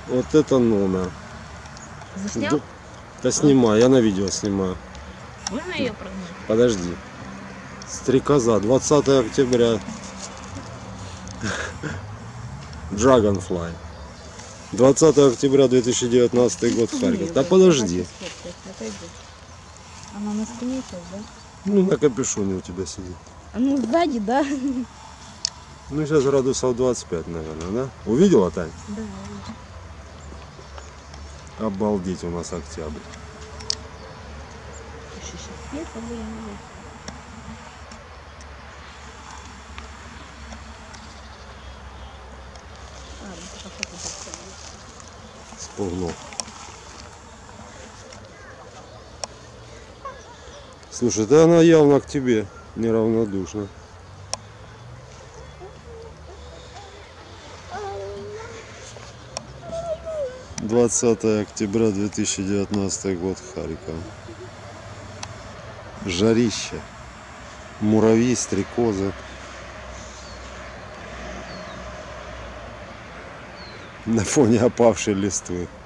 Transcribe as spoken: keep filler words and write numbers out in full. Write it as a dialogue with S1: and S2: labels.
S1: Вот это номер.
S2: Заснял?
S1: Да снимаю, я на видео снимаю.
S2: Можно ее прогнать?
S1: Подожди. Стрекоза, двадцатое октября. Dragonfly. двадцатое октября две тысячи девятнадцатый год, Харьков. Да подожди.
S2: Она на спине сейчас, да?
S1: Ну на капюшоне у тебя сидит.
S2: А ну сзади, да?
S1: Ну сейчас градусов двадцать пять, наверное, да? Увидела, Тань?
S2: Да.
S1: Обалдеть, у нас октябрь.
S2: Еще сейчас нет, а я не знаю. А, ну пока фото поставили.
S1: Спугнул. Слушай, да она явно к тебе неравнодушна. двадцатое октября две тысячи девятнадцатый год, Харьков. Жарище. Муравьи, стрекозы. На фоне опавшей листвы.